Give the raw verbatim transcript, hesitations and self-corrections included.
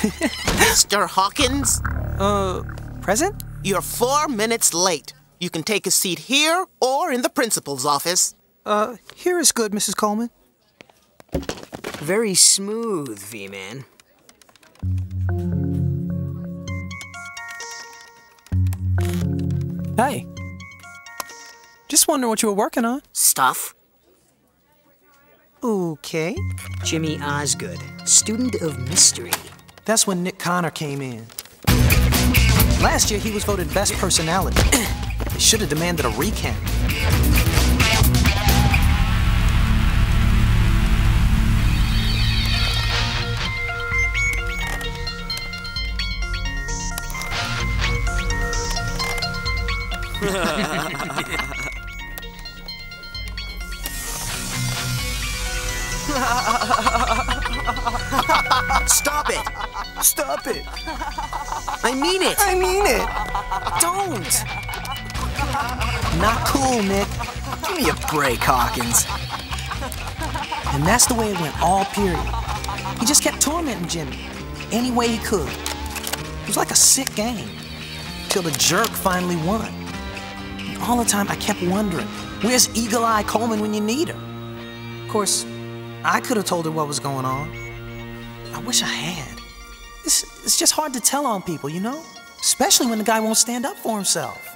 Mister Hawkins? Uh, present? You're four minutes late. You can take a seat here or in the principal's office. Uh, here is good, Missus Coleman. Very smooth, V-Man. Hey. Just wondering what you were working on. Stuff. Okay. Jimmy Osgood, student of mystery. That's when Nick Connor came in. Last year, he was voted best personality. They should have demanded a recount. Stop it! Stop it! I mean it! I mean it! Don't! Not cool, Nick. Give me a break, Hawkins. And that's the way it went all period. He just kept tormenting Jimmy any way he could. It was like a sick game. Till the jerk finally won. And all the time I kept wondering, where's Eagle Eye Coleman when you need her? Of course, I could have told her what was going on. I wish I had. It's, it's just hard to tell on people, you know? Especially when the guy won't stand up for himself.